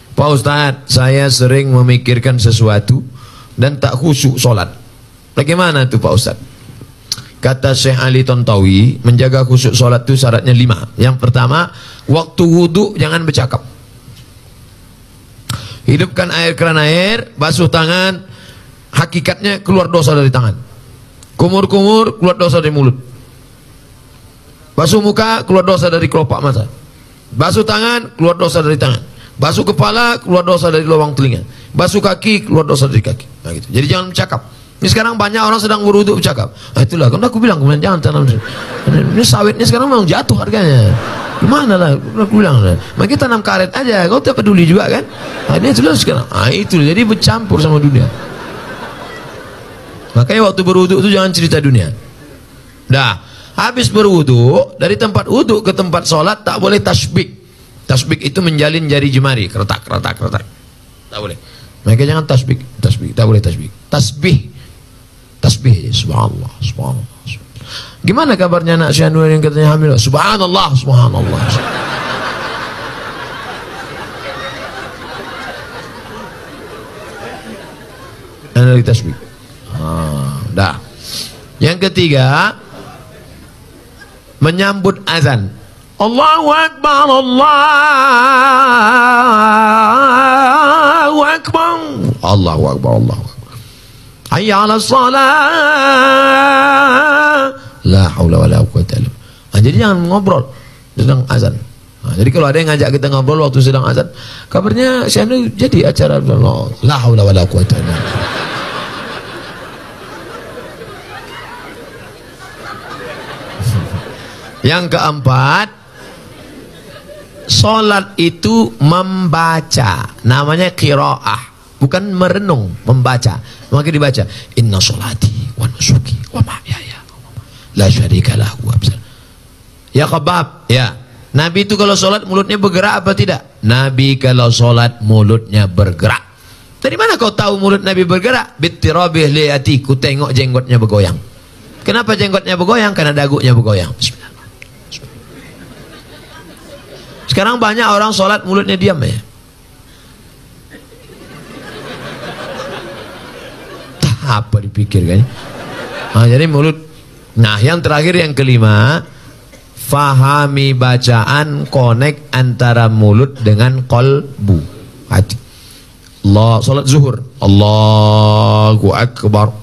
Pak Ustadz, saya sering memikirkan sesuatu dan tak khusyuk sholat. Bagaimana itu Pak Ustadz? Kata Syekh Ali Tontowi, menjaga khusyuk sholat itu syaratnya 5. Yang pertama, waktu wudhu jangan bercakap. Hidupkan air keran air, basuh tangan, hakikatnya keluar dosa dari tangan. Kumur-kumur, keluar dosa dari mulut. Basuh muka, keluar dosa dari kelopak mata. Basuh tangan, keluar dosa dari tangan. Basuh kepala, keluar dosa dari lubang telinga. Basuh kaki, keluar dosa dari kaki. Nah, gitu. Jadi jangan bercakap. Ini sekarang banyak orang sedang berwudu bercakap. Nah, itulah, kan aku bilang kemudian jangan tanam. Ini sawitnya sekarang memang jatuh harganya. Gimana lah, aku bilang lah. Maka tanam karet aja, kau tak peduli juga kan? Nah, ini itulah sekarang. Nah, itu jadi bercampur sama dunia. Makanya waktu berwudu itu jangan cerita dunia. Dah, habis berwudu dari tempat wudu ke tempat sholat tak boleh tasbih. Tasbih itu menjalin jari jemari, keretak, keretak, keretak. Tak boleh. Maka jangan tasbih, tasbih, tak boleh tasbih. Tasbih, subhanallah, subhanallah. Gimana kabarnya anak Syanur yang katanya hamil? Subhanallah, subhanallah. Dari tasbih. Dah. Yang ketiga, menyambut azan. Allahu Akbar, Allahu Akbar, Allahu Akbar, Allahu Akbar. Hayya 'alas shalah. La haula wala quwwata illa billah. Nah, jadi jangan ngobrol sedang azan. Nah, jadi kalau ada yang ngajak kita ngobrol waktu sedang azan, kabarnya Syanu jadi acara la haula wala quwwata illa billah. Yang keempat, sholat itu membaca, namanya qiraah, bukan merenung, membaca. Maka dibaca, inna sholati wa nusuki wa mahyaya la syarika lahu. Ya khabab, ya. Nabi itu kalau sholat mulutnya bergerak apa tidak? Nabi kalau sholat mulutnya bergerak. Dari mana kau tahu mulut Nabi bergerak? Bittirabih liati, ku tengok jenggotnya bergoyang. Kenapa jenggotnya bergoyang? Karena dagunya bergoyang. Bismillah. Sekarang banyak orang sholat mulutnya diam ya. Apa dipikirkan? Nah, jadi mulut. Nah, yang terakhir yang kelima, fahami bacaan, connect antara mulut dengan qalbu, hati. Allah, sholat zuhur, Allahu Akbar,